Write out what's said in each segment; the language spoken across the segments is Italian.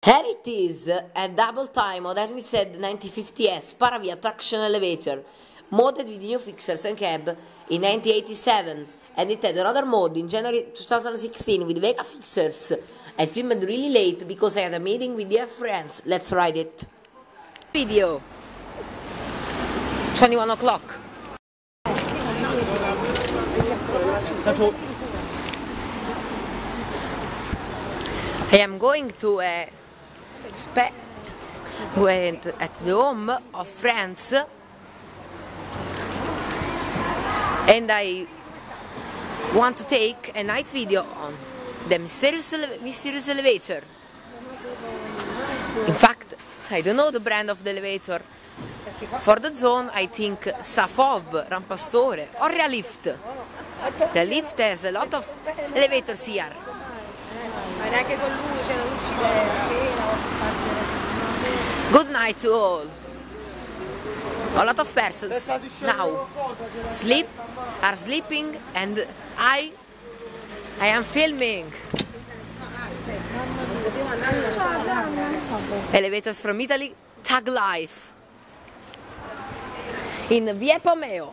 Here it is, a double time Modernized 9050S Paravia traction elevator, modded with new fixtures and cab in 1987, and it had another mod in January 2016 with Vega fixtures. I filmed really late because I had a meeting with dear friends. Let's ride it. Video 21 o'clock. I am going to a went at the home of friends, and I want to take a night video on the mysterious elevator. In fact, I don't know the brand of the elevator. For the zone, I think Safov, Rampastore or Realift. The lift has a lot of elevators here. Good night to all. A lot of persons now are sleeping, and I am filming. Elevators from Italy, Tag Life in Via Pomeo.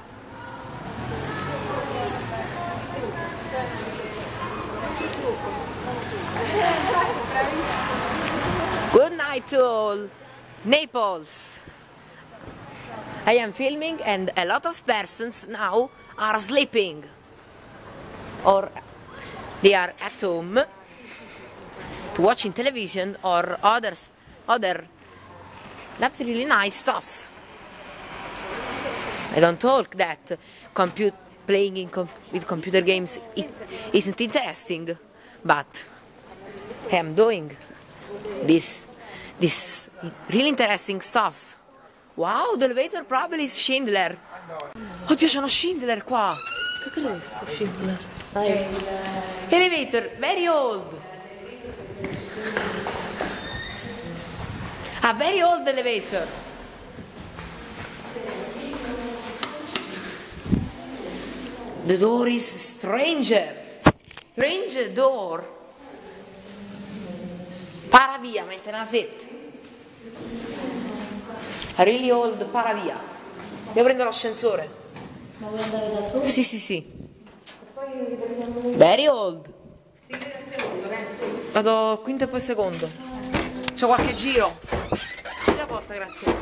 Good night to all. Naples. I am filming, and a lot of persons now are sleeping, or they are at home to watching television or other that's really nice stuffs. I don't talk that playing with computer games isn't interesting, but I am doing this really interesting stuffs. Wow, the elevator probably is Schindler. Oddio, c'è uno Schindler qua. Che cos'è questo Schindler? Elevator, very old. A very old elevator. The door is stranger. Strange door. Paravia, maintenance. Really old Paravia. Io prendo l'ascensore. Ma vuoi andare da solo? Sì, sì, sì. E poi riprendiamo. Very old. Sì, il secondo, Vado al quinto e poi secondo. C'ho qualche giro. Chiudi la porta, grazie.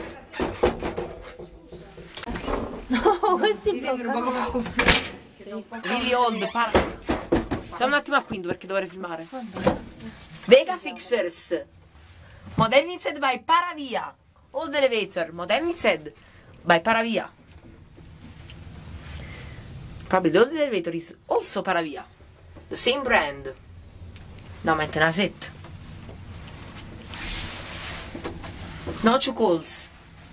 No, questi bloccano. Really old Paravia. Stiamo un attimo a quinto perché dovrei filmare. Vega Fixers. Modernized by Paravia. Old elevator, modernized by Paravia. Probably the old elevator is also Paravia. The same brand. No, maintenance. No calls.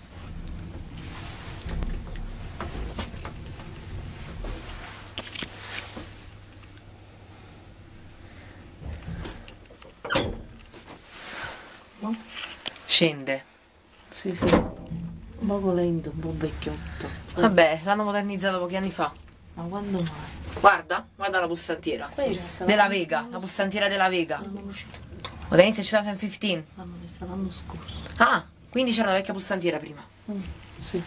Scende. Sì, sì. Un po' lento, un po' vecchiotto. Vabbè, l'hanno modernizzato pochi anni fa. Ma quando mai? Guarda la pulsantiera. Questa? Della Vega, la pulsantiera della Vega. L'anno uscito. Modernizzato 2015. L'hanno messa l'anno scorso. Ah, quindi c'era la vecchia pulsantiera prima. Sì.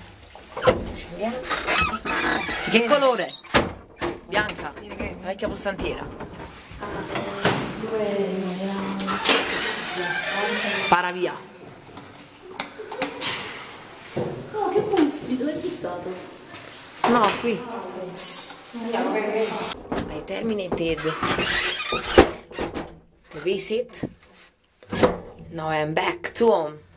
Che colore? Bianca. La vecchia pulsantiera. Paravia. Oh, che posti? Dove è fissato? No, qui. I terminated the visit. Now I'm back to home.